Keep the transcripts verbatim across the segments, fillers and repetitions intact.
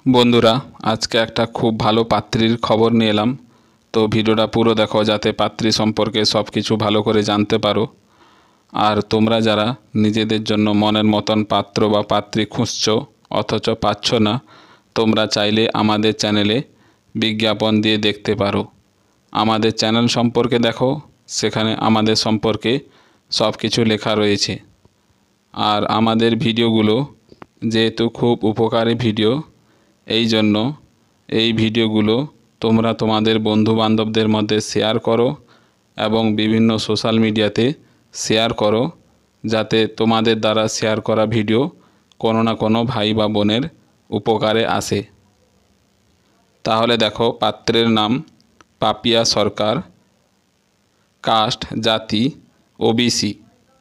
বন্ধুরা, আজকে একটা খুব ভালো পাত্রীর খবর নিয়ে এলাম। তো ভিডিওটা পুরো দেখো যাতে পাত্রী সম্পর্কে সব কিছু ভালো করে জানতে পারো। আর তোমরা যারা নিজেদের জন্য মনের মতন পাত্র বা পাত্রী খুঁজছো অথচ পাচ্ছ না, তোমরা চাইলে আমাদের চ্যানেলে বিজ্ঞাপন দিয়ে দেখতে পারো। আমাদের চ্যানেল সম্পর্কে দেখো, সেখানে আমাদের সম্পর্কে সব কিছু লেখা রয়েছে। আর আমাদের ভিডিওগুলো যেহেতু খুব উপকারী ভিডিও, এই জন্য এই ভিডিওগুলো তোমরা তোমাদের বন্ধুবান্ধবদের মধ্যে শেয়ার করো এবং বিভিন্ন সোশ্যাল মিডিয়াতে শেয়ার করো, যাতে তোমাদের দ্বারা শেয়ার করা ভিডিও কোনো না কোনো ভাই বা বোনের উপকারে আসে। তাহলে দেখো, পাত্রের নাম পাপিয়া সরকার, কাস্ট জাতি OBC,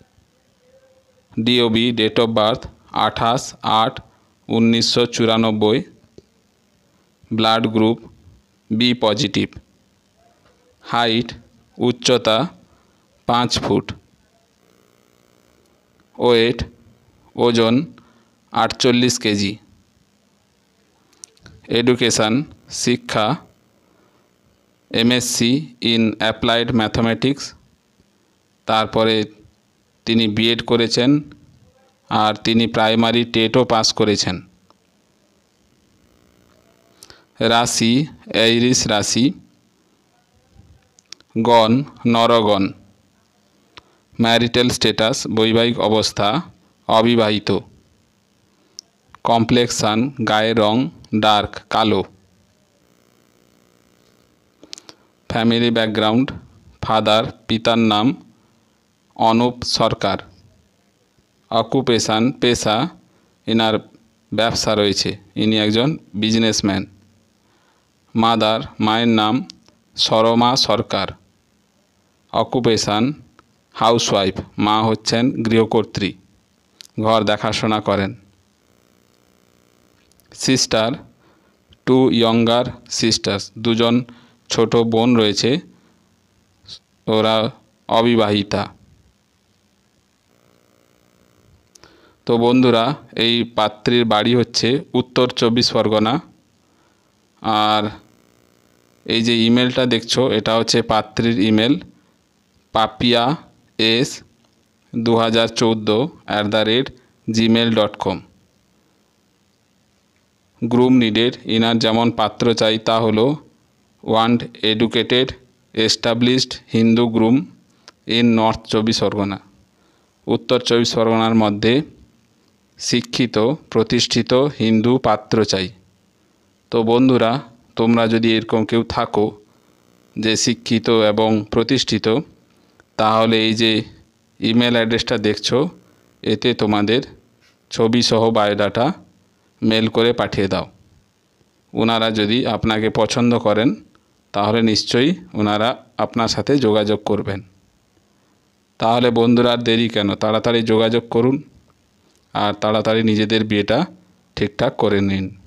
DOB date of birth আঠাশ আট উনিশশো চুরানব্বই, blood group B positive, height উচ্চতা পাঁচ ফুট, ওয়েট ওজন আটচল্লিশ কেজি, এডুকেশান শিক্ষা এমএসসি ইন অ্যাপ্লাইড ম্যাথামেটিক্স, তারপরে তিনি বিএড করেছেন আর তিনি প্রাইমারি টেটও পাস করেছেন। রাশি এরিস রাশি, গণ নরগণ, ম্যারিটাল স্ট্যাটাস বৈবাহিক অবস্থা অবিবাহিত, কমপ্লেক্সান গায়ের রং ডার্ক কালো, ফ্যামিলি ব্যাকগ্রাউন্ড ফাদার পিতার নাম অনুপ সরকার, অকুপেশান পেশা ইনার ব্যবসা রয়েছে, ইনি একজন বিজনেসম্যান, মাদার মায়ের নাম সরমা সরকার, অকুপেশান হাউসওয়াইফ মা হচ্ছেন গৃহকর্ত্রী, ঘর দেখাশোনা করেন। সিস্টার টু ইয়ঙ্গার সিস্টার্স, দুজন ছোট বোন রয়েছে, ওরা অবিবাহিতা। তো বন্ধুরা, এই পাত্রীর বাড়ি হচ্ছে উত্তর চব্বিশ পরগনা। আর এই যে ইমেলটা দেখছো, এটা হচ্ছে পাত্রীর ইমেল, পাপিয়া এস দু হাজার চৌদ্দো at the rate Gmail dot com. Groom needed, ইনার যেমন পাত্র চাই তা হলো want educated established Hindu groom in north চব্বিশ পরগনা, উত্তর চব্বিশ পরগনার মধ্যে শিক্ষিত প্রতিষ্ঠিত হিন্দু পাত্র চাই। তো বন্ধুরা, তোমরা যদি এরকম কেউ থাকো যে শিক্ষিত এবং প্রতিষ্ঠিত, তাহলে এই যে ইমেল অ্যাড্রেসটা দেখছো, এতে তোমাদের ছবি সহ বায়োডাটা মেল করে পাঠিয়ে দাও। ওনারা যদি আপনাকে পছন্দ করেন, তাহলে নিশ্চয়ই ওনারা আপনার সাথে যোগাযোগ করবেন। তাহলে বন্ধুরা, আর দেরি কেন, তাড়াতাড়ি যোগাযোগ করুন আর তাড়াতাড়ি নিজেদের বিয়েটা ঠিকঠাক করে নিন।